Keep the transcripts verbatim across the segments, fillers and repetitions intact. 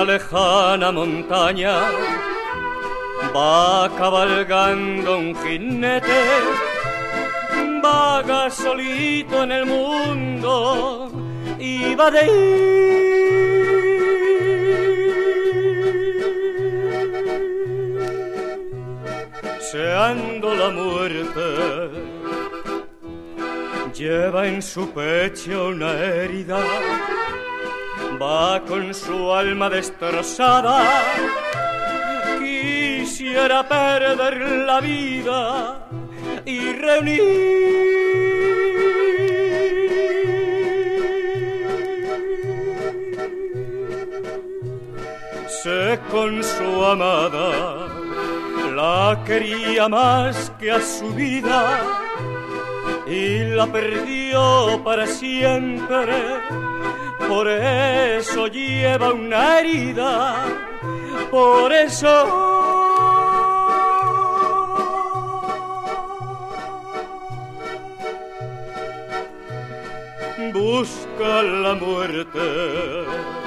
lejana montaña va cabalgando un jinete, vaga solito en el mundo y va de ir, deseando la muerte. Lleva en su pecho una herida, va con su alma destrozada. Quisiera perder la vida y reunirse con su amada. La quería más que a su vida y la perdió para siempre. Por eso lleva una herida, por eso busca la muerte.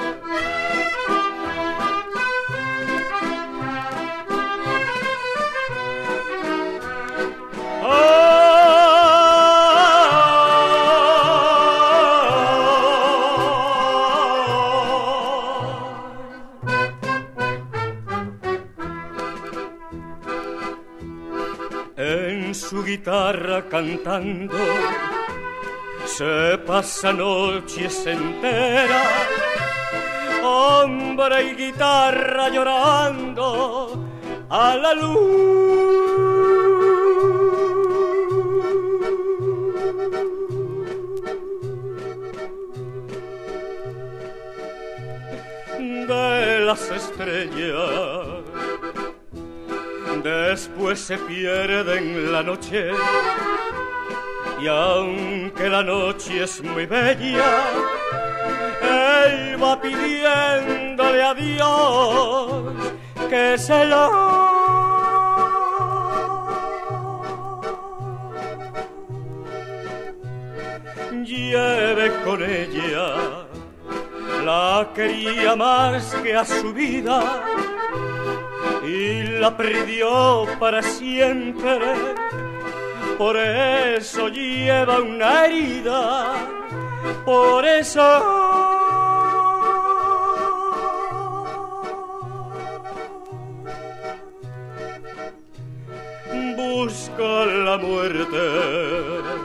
En su guitarra cantando se pasa noches enteras, hombre y guitarra llorando a la luz de las estrellas. Después se pierde en la noche, y aunque la noche es muy bella, él va pidiéndole a Dios que se lo lleve con ella. La quería más que a su vida y la perdió para siempre. Por eso lleva una herida, por eso busca la muerte.